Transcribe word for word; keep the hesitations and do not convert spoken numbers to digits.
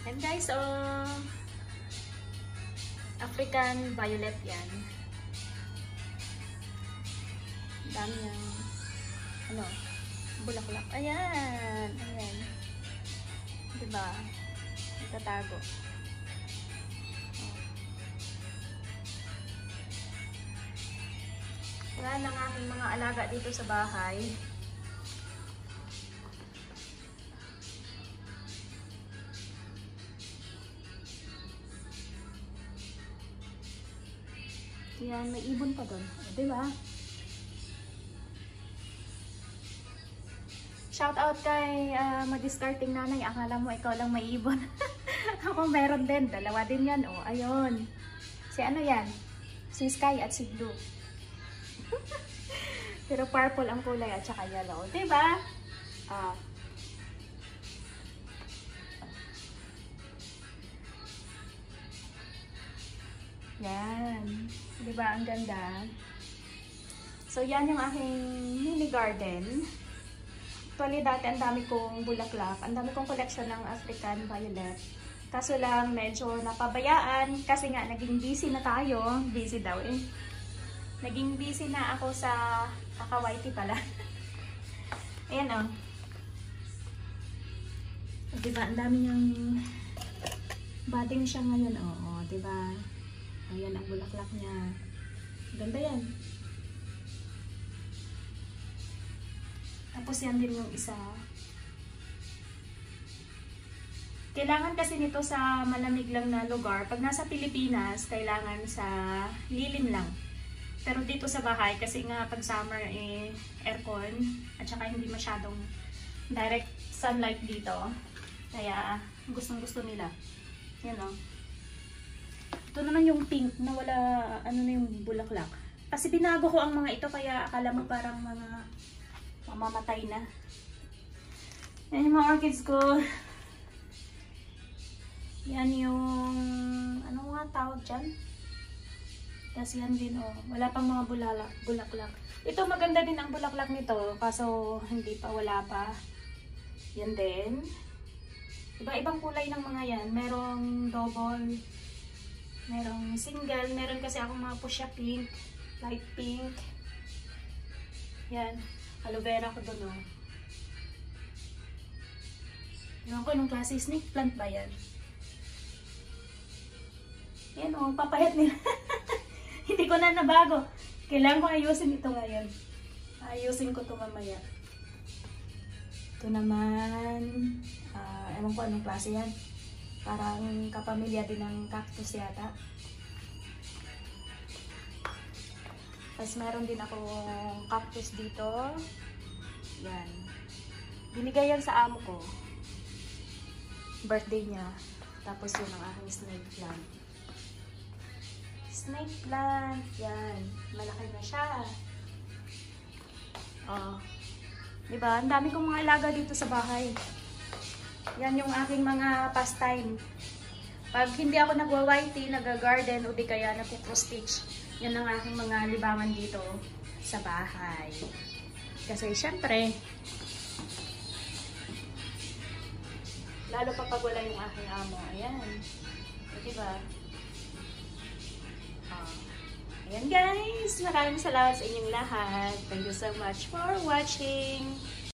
And guys, oh, African violet yan. Dami yung, ano, bulaklak. Ayan, ayan. Diba? Nagtatago. Wala lang aking mga alaga dito sa bahay. Yan, may ibon pa doon. Diba? Shout out kay uh, mag-starting nanay. Akala mo ikaw lang may ibon. Ako meron din. Dalawa din yan. O, ayun. Si ano yan? Si Sky at si Blue. Pero purple ang kulay at saka yellow. Diba? Ah. Yan. Diba? Ang ganda. So, yan yung aking mini garden. Actually, dati ang dami kong bulaklak. Ang dami kong collection ng African violet. Kaso lang, medyo napabayaan. Kasi nga, naging busy na tayo. Busy daw eh. Naging busy na ako sa Kakawaiti pala. Ayan o. Oh. Diba, ang dami niyang budding siya ngayon. Oo, oh, oh, diba? Ayan ang bulaklak niya. Ganda yan. Tapos yan din yung isa. Kailangan kasi nito sa malamig lang na lugar. Pag nasa Pilipinas, kailangan sa lilim lang. Pero dito sa bahay, kasi nga pag summer eh, aircon. At saka hindi masyadong direct sunlight dito. Kaya gustong gusto nila. Yan o. Ito naman yung pink na wala, ano na yung bulaklak. Kasi binago ko ang mga ito kaya akala mo parang mga mamamatay na. Yan yung mga orchids ko. Yan yung, ano nga tawag dyan? Kasi yan din oh. Wala pang mga bulala, bulaklak. Ito maganda din ang bulaklak nito. Kaso hindi pa, wala pa. Yan din. Iba-ibang kulay ng mga yan. Merong double. Merong single. Meron kasi akong mga fuchsia pink. Light pink. Yan. Aloe vera ko doon, oh. Ewan ko, nung klase snake plant ba yan? Yan, oh, papayat nila. Hindi ko na nabago. Kailangan ko ayusin ito ngayon. Ayusin ko ito mamaya. Ito naman, uh, ewan ko anong klase yan. Parang kapamilya din ng cactus yata. Tapos meron din ako cactus dito. Yan. Binigay yan sa amo ko. Birthday niya. Tapos yun ang aking snake plant. Snake plant. Yan. Malaki na siya. Oh. Diba? Ang dami kong mga alaga dito sa bahay. Yan yung aking mga pastime. Pag hindi ako nagwa-Y T, nag-garden, o di kaya nagpo-cross stitch, yan ang aking mga libangan dito sa bahay. Kasi syempre, lalo pa pag wala yung aking amo. Ayan. O, diba? Oh. Ayan guys. Maraming salamat sa inyong lahat. Thank you so much for watching.